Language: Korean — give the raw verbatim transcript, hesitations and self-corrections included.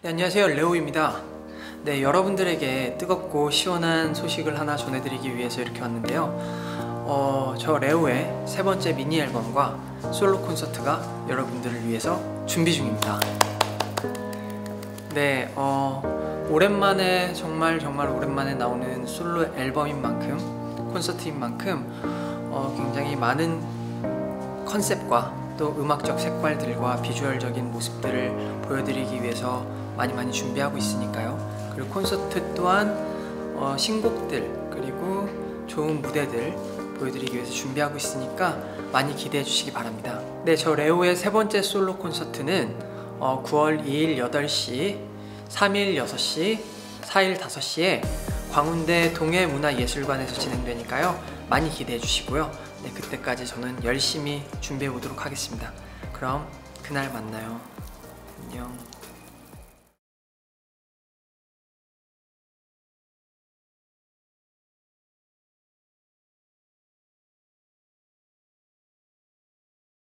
네, 안녕하세요, 레오입니다. 네, 여러분들에게 뜨겁고 시원한 소식을 하나 전해드리기 위해서 이렇게 왔는데요. 어, 저 레오의 세 번째 미니 앨범과 솔로 콘서트가 여러분들을 위해서 준비 중입니다. 네, 어, 오랜만에 정말 정말 오랜만에 나오는 솔로 앨범인 만큼, 콘서트인 만큼 어, 굉장히 많은 컨셉과 또 음악적 색깔들과 비주얼적인 모습들을 보여드리기 위해서 많이 많이 준비하고 있으니까요. 그리고 콘서트 또한 어, 신곡들 그리고 좋은 무대들 보여드리기 위해서 준비하고 있으니까 많이 기대해 주시기 바랍니다. 네, 저 레오의 세 번째 솔로 콘서트는 어, 구월 이일 여덟 시, 삼일 여섯 시, 사일 다섯 시에 광운대 동해문화예술관에서 진행되니까요. 많이 기대해 주시고요. 네, 그때까지 저는 열심히 준비해 보도록 하겠습니다. 그럼 그날 만나요. 안녕.